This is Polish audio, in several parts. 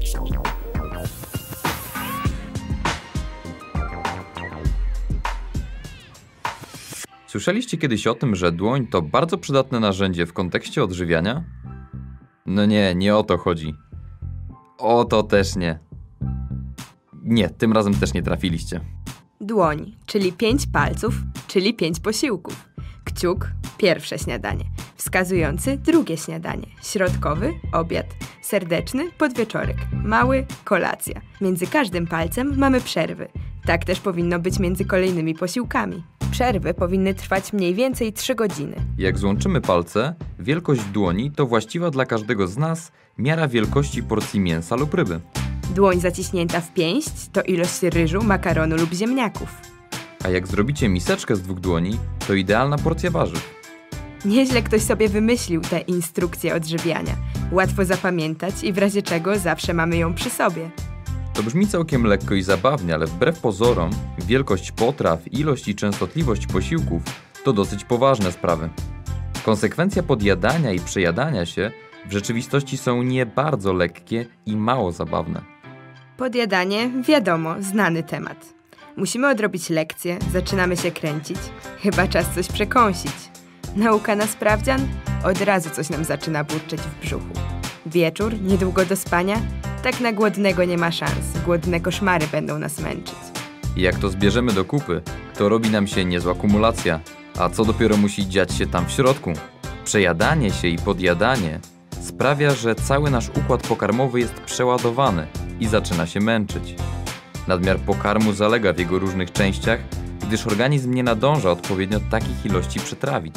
Słyszeliście kiedyś o tym, że dłoń to bardzo przydatne narzędzie w kontekście odżywiania? No nie o to chodzi. O to też nie. Nie, tym razem też nie trafiliście. Dłoń, czyli 5 palców, czyli 5 posiłków. Kciuk, pierwsze śniadanie. Wskazujący, drugie śniadanie. Środkowy, obiad. Serdeczny, podwieczorek. Mały, kolacja. Między każdym palcem mamy przerwy. Tak też powinno być między kolejnymi posiłkami. Przerwy powinny trwać mniej więcej 3 godziny. Jak złączymy palce, wielkość dłoni to właściwa dla każdego z nas miara wielkości porcji mięsa lub ryby. Dłoń zaciśnięta w pięść to ilość ryżu, makaronu lub ziemniaków. A jak zrobicie miseczkę z 2 dłoni, to idealna porcja warzyw. Nieźle ktoś sobie wymyślił tę instrukcję odżywiania. Łatwo zapamiętać i w razie czego zawsze mamy ją przy sobie. To brzmi całkiem lekko i zabawnie, ale wbrew pozorom, wielkość potraw, ilość i częstotliwość posiłków to dosyć poważne sprawy. Konsekwencja podjadania i przejadania się w rzeczywistości są nie bardzo lekkie i mało zabawne. Podjadanie, wiadomo, znany temat. Musimy odrobić lekcje, zaczynamy się kręcić. Chyba czas coś przekąsić. Nauka na sprawdzian? Od razu coś nam zaczyna burczeć w brzuchu. Wieczór, niedługo do spania? Tak na głodnego nie ma szans. Głodne koszmary będą nas męczyć. I jak to zbierzemy do kupy, to robi nam się niezła kumulacja. A co dopiero musi dziać się tam w środku? Przejadanie się i podjadanie sprawia, że cały nasz układ pokarmowy jest przeładowany i zaczyna się męczyć. Nadmiar pokarmu zalega w jego różnych częściach, gdyż organizm nie nadąża odpowiednio takich ilości przetrawić.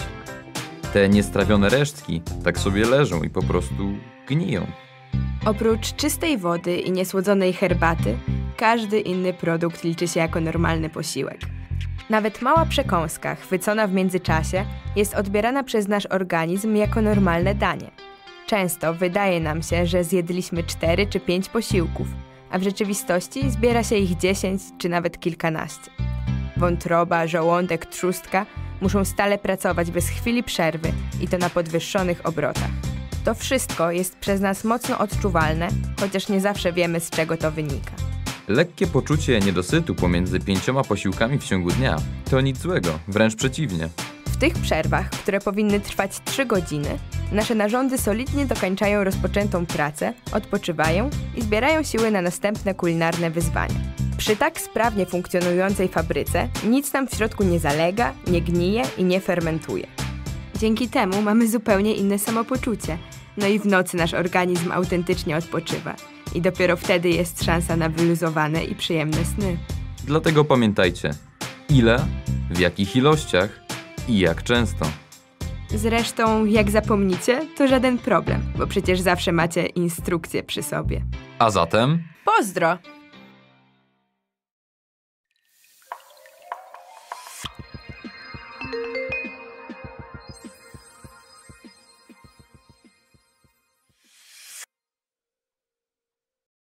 Te niestrawione resztki tak sobie leżą i po prostu gniją. Oprócz czystej wody i niesłodzonej herbaty, każdy inny produkt liczy się jako normalny posiłek. Nawet mała przekąska, chwycona w międzyczasie, jest odbierana przez nasz organizm jako normalne danie. Często wydaje nam się, że zjedliśmy 4 czy 5 posiłków, a w rzeczywistości zbiera się ich 10 czy nawet kilkanaście. Wątroba, żołądek, trzustka muszą stale pracować bez chwili przerwy i to na podwyższonych obrotach. To wszystko jest przez nas mocno odczuwalne, chociaż nie zawsze wiemy, z czego to wynika. Lekkie poczucie niedosytu pomiędzy 5 posiłkami w ciągu dnia to nic złego, wręcz przeciwnie. W tych przerwach, które powinny trwać 3 godziny, nasze narządy solidnie dokańczają rozpoczętą pracę, odpoczywają i zbierają siły na następne kulinarne wyzwania. Przy tak sprawnie funkcjonującej fabryce nic nam w środku nie zalega, nie gnije i nie fermentuje. Dzięki temu mamy zupełnie inne samopoczucie, no i w nocy nasz organizm autentycznie odpoczywa. I dopiero wtedy jest szansa na wyluzowane i przyjemne sny. Dlatego pamiętajcie, ile, w jakich ilościach i jak często. Zresztą, jak zapomnicie, to żaden problem, bo przecież zawsze macie instrukcję przy sobie. A zatem... Pozdro!